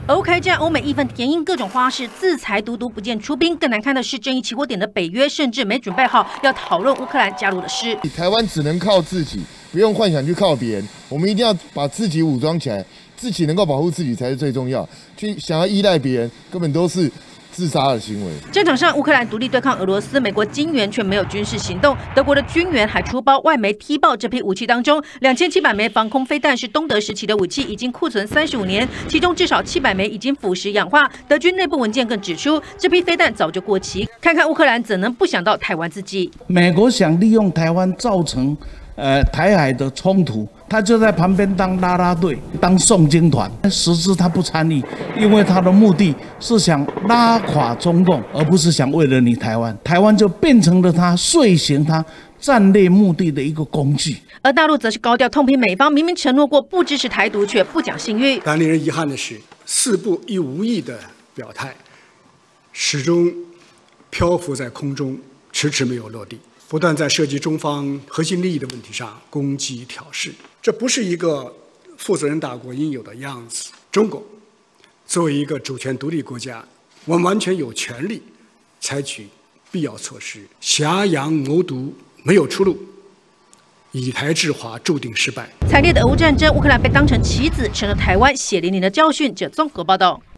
OK， 这样欧美义愤填膺，各种花式制裁独独不见出兵。更难看的是，争议起火点的北约甚至没准备好要讨论乌克兰加入的事。 台湾只能靠自己，不用幻想去靠别人。我们一定要把自己武装起来，自己能够保护自己才是最重要。去想要依赖别人，根本都是自杀的行为。 战场上，乌克兰独立对抗俄罗斯，美国金援却没有军事行动。德国的军援还出包，外媒踢爆这批武器当中，2700枚防空飞弹是东德时期的武器，已经库存35年，其中至少700枚已经腐蚀氧化。德军内部文件更指出，这批飞弹早就过期。看看乌克兰怎能不想到台湾自己？ 美国想利用台湾造成台海的冲突，他就在旁边当啦啦队，当诵经团，实质他不参与，因为他的目的是想拉垮中共，而不是想为了你台湾，台湾就变成了他遂行他战略目的的一个工具。 而大陆则是高调痛批美方，明明承诺过不支持台独，却不讲信誉。 但令人遗憾的是，四不一无意的表态，始终漂浮在空中，迟迟没有落地。不断在涉及中方核心利益的问题上攻击挑事，这不是一个负责任大国应有的样子。中国作为一个主权独立国家，我们完全有权利采取必要措施。挟洋谋独没有出路，以台制华注定失败。 惨烈的俄乌战争，乌克兰被当成棋子，成了台湾血淋淋的教训。这综合报道。